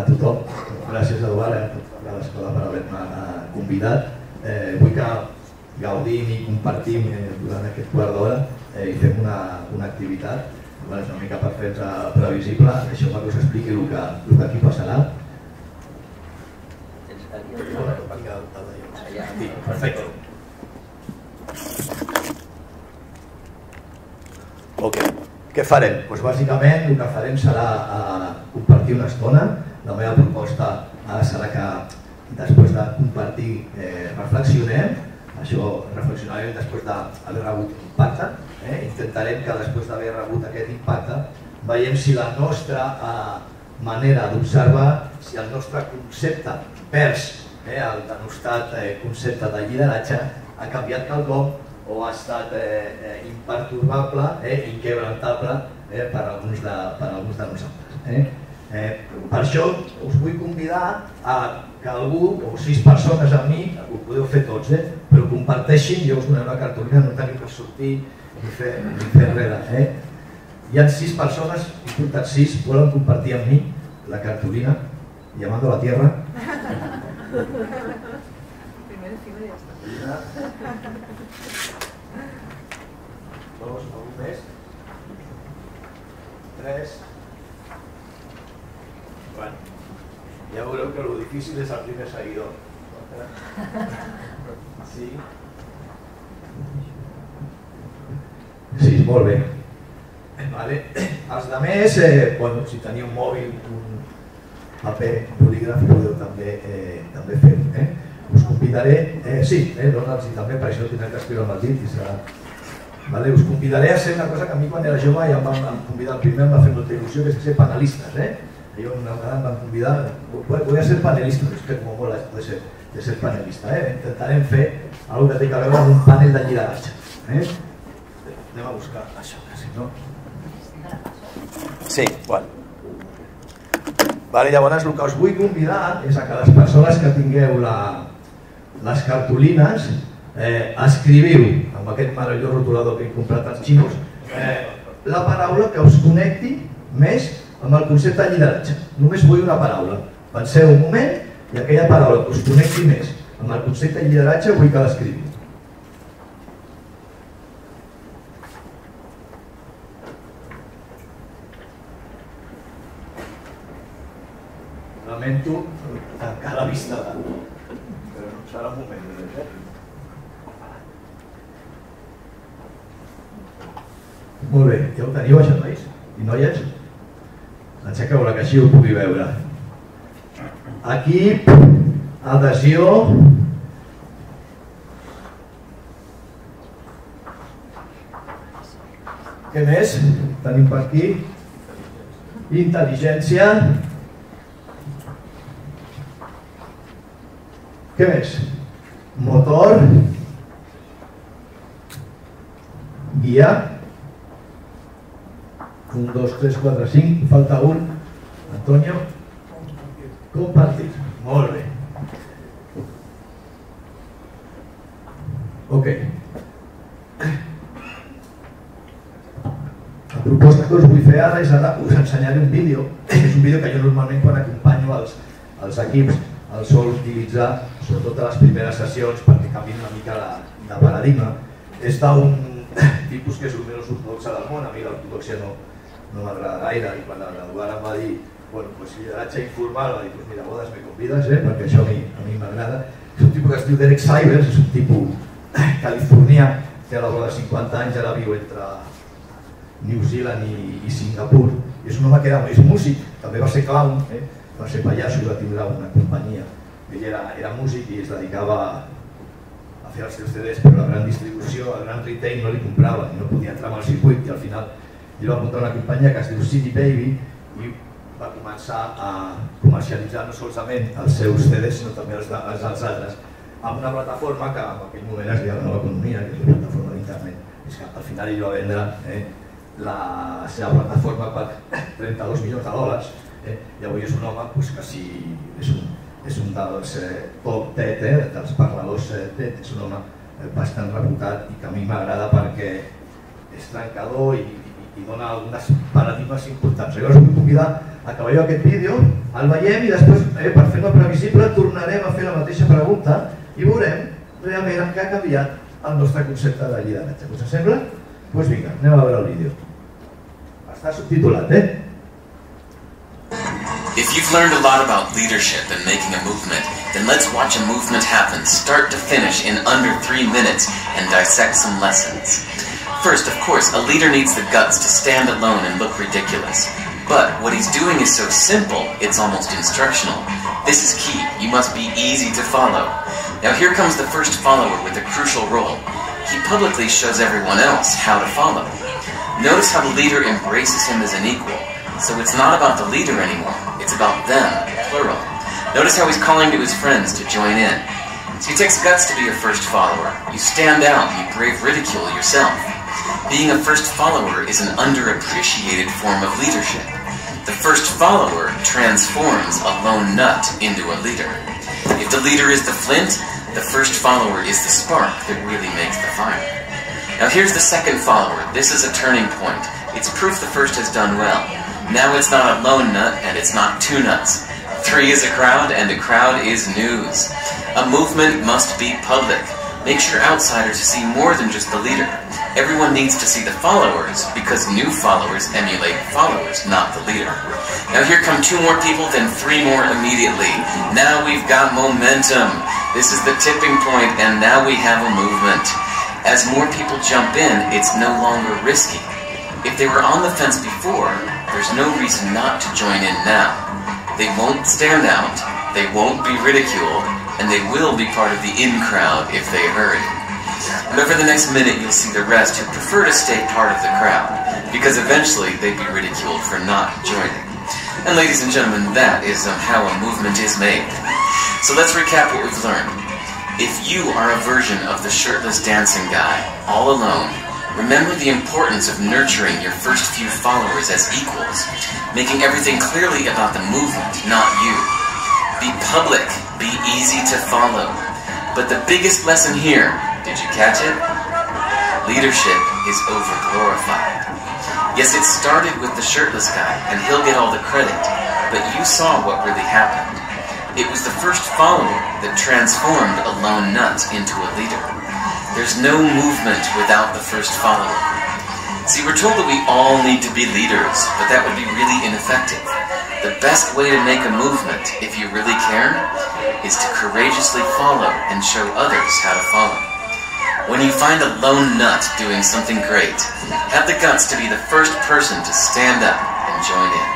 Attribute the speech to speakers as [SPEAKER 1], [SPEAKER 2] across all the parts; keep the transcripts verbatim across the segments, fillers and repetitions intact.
[SPEAKER 1] tothom. Gràcies, Eduard, a l'Escola per haver-me convidat. Vull que gaudim i compartim durant aquest quart d'hora i fem una activitat. És una mica per fer-nos previsible. Això per que us expliqui el que aquí passarà. Perfecte. Ok. Què farem? Doncs bàsicament el que farem serà compartir una estona. La meva proposta ara serà que després de compartir reflexionem. Això reflexionarem després d'haver rebut impacte. Intentarem que després d'haver rebut aquest impacte veiem si la nostra manera d'observar, si el nostre concepte vers el denostat concepte de lideratge ha canviat quelcom o ha estat imperturbable i inquebrantable per alguns de nosaltres. Per això us vull convidar a que algú, o sis persones amb mi, ho podeu fer tots, però comparteixin, jo us donaré una cartolina, no teniu que sortir ni fer res. Hi ha sis persones, he portat sis, volen compartir amb mi la cartolina, llamando a la tierra.
[SPEAKER 2] Primera fila ja està.
[SPEAKER 1] Dos, algú més? Tres. Bueno, ja veureu que el difícil és el primer seguidor. Sí. Sí, molt bé. Els altres, si teniu un mòbil, un paper, un bolígraf, podeu també fer-ho. Us convidaré, sí, dona'ls-hi també, per això tindrem que escriure amb el dit. Us convidaré a ser una cosa que a mi quan era jove ja em van convidar, el primer em va fer molta il·lusió, que és ser panelistes. Jo una vegada em van convidar, voy a ser panelista, és que com mola de ser panelista. Intentarem fer alguna cosa que té a veure amb un panel de lideratge. Anem a buscar això, si no... Sí, bueno. Llavors el que us vull convidar és a que les persones que tingueu les cartolines escriviu, amb aquest meravellós rotulador que he comprat als xinos, la paraula que us connecti més amb el concepte de lideratge. Només vull una paraula. Penseu un moment i aquella paraula que us connecti més amb el concepte de lideratge vull que l'escriviu. Lamento tancar la vista, però no serà un moment. Molt bé, ja ho teniu això, nois i noies? Aixequeu-la, que així ho pugui veure. Equip, adhesió, què més tenim per aquí? Intel·ligència. Què més? Motor, guia, un, dos, tres, quatre, cinc, falta un, Antonio, compartir, molt bé. Ok. La proposta que us vull fer ara és ara us ensenyaré un vídeo, és un vídeo que jo normalment quan acompanyo els equips el sol utilitzar, sobretot a les primeres sessions, perquè canviïn una mica de paradigma. És d'un tipus que és el menys ortodoxe del món, a mi l'ortodoxia no m'agrada gaire, i quan l'Eduard em va dir lideratge informal, va dir, mira, bodes, me convides, perquè això a mi m'agrada. És un tipus que es diu Derek Sivers, és un tipus californià, té a la vora de cinquanta anys, ara viu entre New Zealand i Singapur. És un home que és músic, també va ser clown, va ser pallasso i va tindre una companyia. Ell era músic i es dedicava a fer els seus C Ds, però la gran distribució, el gran retail no li comprava i no podia entrar en el circuit, i al final ell va muntar una companyia que es diu C D Baby i va començar a comercialitzar no solament els seus C Ds sinó també els dels altres amb una plataforma que en aquell moment es deia la Nova Economia, que és la plataforma d'internet. És que al final ell va vendre la seva plataforma per trenta-dos milions de dòlars. I avui és un home que sí, és un dels top TED, dels parladors TED, és un home bastant reputat i que a mi m'agrada perquè és trencador i i dona algunes paradigmes importants. Llavors us vull convidar a que veieu aquest vídeo, el veiem i després, eh, per fer-lo previsible, tornarem a fer la mateixa pregunta i veurem realment en què ha canviat el nostre concepte de lideratge. Us sembla? Doncs pues vinga, anem a veure el vídeo. Està subtitulat, eh?
[SPEAKER 3] If you've learned a lot about leadership and making a movement, then let's watch a movement happen start to finish in under three minutes and dissect some lessons. First, of course, a leader needs the guts to stand alone and look ridiculous. But what he's doing is so simple, it's almost instructional. This is key. You must be easy to follow. Now here comes the first follower with a crucial role. He publicly shows everyone else how to follow. Notice how the leader embraces him as an equal. So it's not about the leader anymore, it's about them, plural. Notice how he's calling to his friends to join in. So it takes guts to be a first follower. You stand out, you brave ridicule yourself. Being a first follower is an underappreciated form of leadership. The first follower transforms a lone nut into a leader. If the leader is the flint, the first follower is the spark that really makes the fire. Now here's the second follower. This is a turning point. It's proof the first has done well. Now it's not a lone nut, and it's not two nuts. Three is a crowd, and a crowd is news. A movement must be public. Make sure outsiders see more than just the leader. Everyone needs to see the followers, because new followers emulate followers, not the leader. Now here come two more people, then three more immediately. Now we've got momentum. This is the tipping point, and now we have a movement. As more people jump in, it's no longer risky. If they were on the fence before, there's no reason not to join in now. They won't stand out, they won't be ridiculed, and they will be part of the in crowd if they hurry. And over the next minute you'll see the rest who prefer to stay part of the crowd, because eventually they'd be ridiculed for not joining. And ladies and gentlemen, that is um, how a movement is made. So let's recap what we've learned. If you are a version of the shirtless dancing guy, all alone, remember the importance of nurturing your first few followers as equals, making everything clearly about the movement, not you. Be public, be easy to follow. But the biggest lesson here, did you catch it? Leadership is over-glorified. Yes, it started with the shirtless guy, and he'll get all the credit, but you saw what really happened. It was the first follower that transformed a lone nut into a leader. There's no movement without the first follower. See, we're told that we all need to be leaders, but that would be really ineffective. The best way to make a movement, if you really care, is to courageously follow and show others how to follow. When you find a lone nut doing something great, have the guts to be the first person to stand up and join in.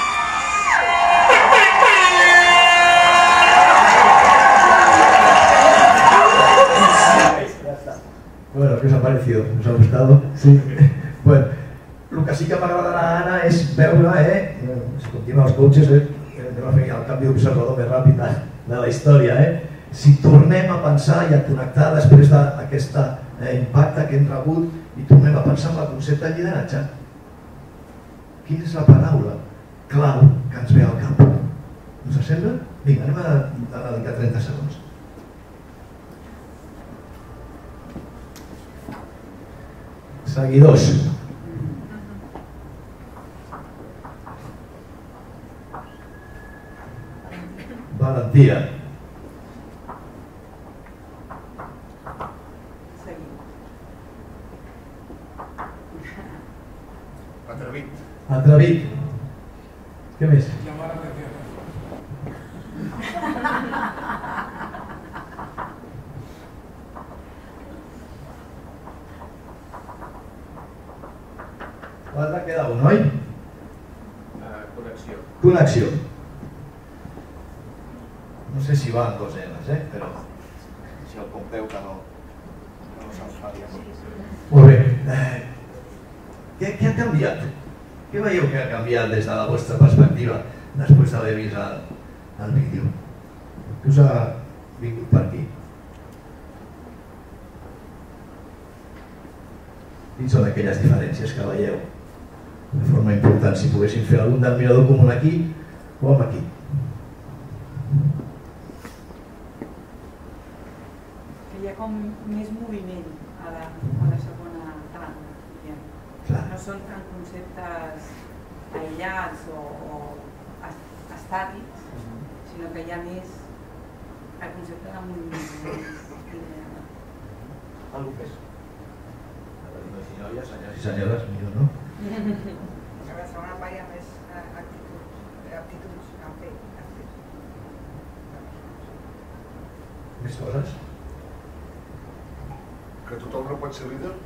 [SPEAKER 1] Bueno, ¿qué os ha parecido? ¿Os ha gustado? Sí. Bueno, el que sí que m'agradarà, Anna, és veure, eh, si continuen els coaches, eh, anem a fer el canvi d'observador més ràpid de, de la història, eh, si tornem a pensar i a connectar després d'aquest eh, impacte que hem rebut i tornem a pensar en el concepte de lideratge, quina és la paraula clau que ens ve al cap? Us sembla? Vinga, anem a, a dedicar trenta segons. Seguidors. Valentia.
[SPEAKER 4] Atrevit.
[SPEAKER 1] Atrevit. Què més?
[SPEAKER 4] Llamar la atención.
[SPEAKER 1] L'altre queda un, oi?
[SPEAKER 4] Uh, connexió.
[SPEAKER 1] Connexió. No sé si van dos enes, eh? Però si el compteu que no, no se'ns faria. Molt bé. Eh, què, què ha canviat? Què veieu que ha canviat des de la vostra perspectiva després d'haver vist el, el vídeo? Què us ha vingut per aquí? Quines són aquelles diferències que veieu de forma important, si poguéssim fer algun denominador comú aquí o amb aquí?
[SPEAKER 2] Que hi ha com més moviment a la, a la segona tanda. no són tan conceptes aïllats o, o estàtics, sinó que hi ha més el concepte de moviment.
[SPEAKER 1] Algo més? Noies, senyors i senyores, millor, no?
[SPEAKER 2] A la segona part hi ha més actituds, en fer.
[SPEAKER 1] Més coses?
[SPEAKER 5] Que tothom no pot ser líder?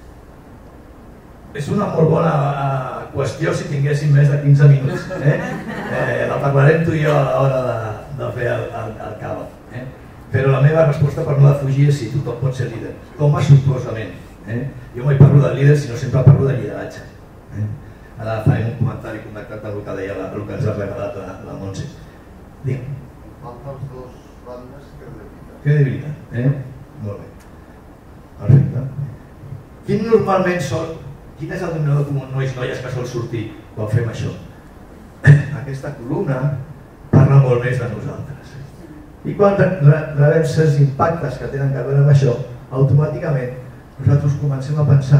[SPEAKER 1] És una molt bona uh, qüestió si tinguéssim més de quinze minuts. Eh? Eh, la parlarem tu i jo a l'hora de, de fer el, el, el cava. Eh? Però la meva resposta per no defugir és si tothom pot ser líder. Com a suposament. Eh? Jo mai parlo de líder, sinó sempre parlo de lideratge. Eh? Ara farem un comentari connectat amb el que deia la, el que ens ha regalat la, la Montse. Digue'm.
[SPEAKER 5] Falta els dos bandes que debilitat.
[SPEAKER 1] Que debilitat, eh? Molt bé. Perfecte. Quin normalment són, quin és el denominador comú nois noies que sol sortir quan fem això? Aquesta columna parla molt més de nosaltres. I quan rebem certs impactes que tenen a veure amb això, automàticament nosaltres comencem a pensar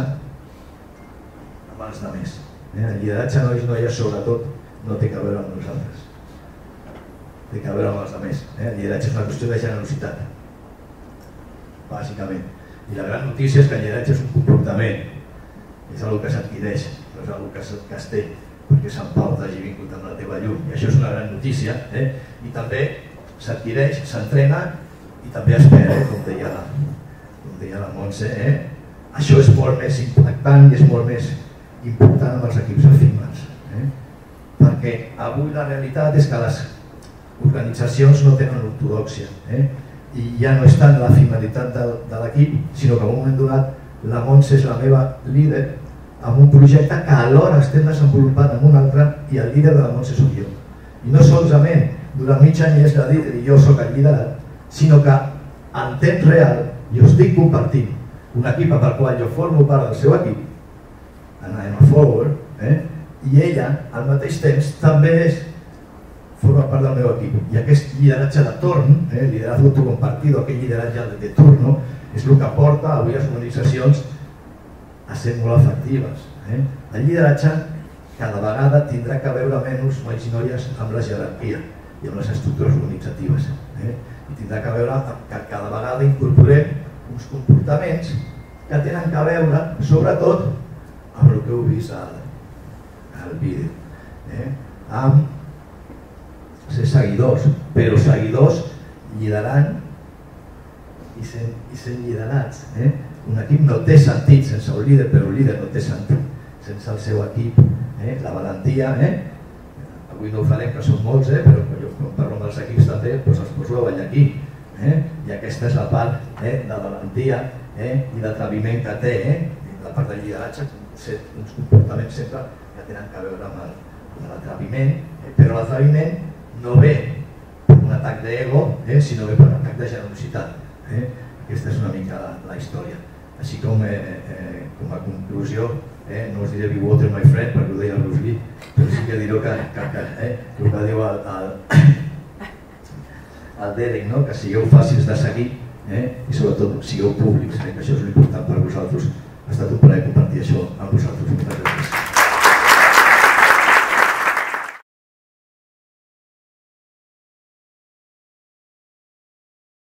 [SPEAKER 1] en els altres. El lideratge nois noies sobretot no té a veure amb nosaltres. Té a veure amb els altres. El lideratge és una qüestió de generositat, bàsicament. I la gran notícia és que el lideratge és un comportament, és una cosa que s'adquireix, no és una cosa que es té, perquè Sant Pau t'hagi vingut amb la teva llum, i això és una gran notícia, eh? I també s'adquireix, s'entrena i també es perd, eh? com deia la, com deia la Montse. Eh? Això és molt més impactant i és molt més important amb els equips efímers, eh? perquè avui la realitat és que les organitzacions no tenen ortodòxia, eh? i ja no és tant l'efimeritat de, de l'equip, sinó que en un moment donat la Montse és la meva líder amb un projecte que alhora estem desenvolupant amb un altre i el líder de la Montse soc jo. I no solament durant mig any és la líder i jo soc el liderat, sinó que en temps real jo estic compartint un equip amb el qual jo formo part del seu equip, en Emma Forward, eh? i ella al mateix temps també és forma part del meu equip. I aquest lideratge de torn, eh, liderazgo compartido, aquell lideratge de turno, és el que porta avui les organitzacions a ser molt efectives. Eh? El lideratge cada vegada tindrà que veure menys nois i noies amb la jerarquia i amb les estructures organitzatives. Eh? I tindrà que veure que cada vegada incorporem uns comportaments que tenen a veure, sobretot, amb el que heu vist al, al vídeo. Eh? Amb ser seguidors, però seguidors liderant i sent, i sent liderats. Eh? Un equip no té sentit sense un líder, però un líder no té sentit sense el seu equip. Eh? La valentia, eh? avui no ho farem, que són molts, eh? però jo quan parlo amb els equips també doncs els poso a ballar aquí. Eh? I aquesta és la part eh? de valentia eh? i d'atreviment que té. Eh? La part del lideratge, uns comportaments sempre que tenen a veure amb l'atreviment, eh? però l'atreviment no ve per un atac d'ego, eh? sinó ve per un atac de generositat. Eh? Aquesta és una mica la, la història. Així com, eh, eh, com a conclusió, eh, no us diré be water my friend, perquè ho deia Bruce Lee, però sí que diré que, que, que, eh, el que diu el, el, el Derek, no? Que sigueu fàcils de seguir eh? i sobretot sigueu públics, eh? que això és l'important per vosaltres. Ha estat un plaer compartir això amb vosaltres. Moltes gràcies.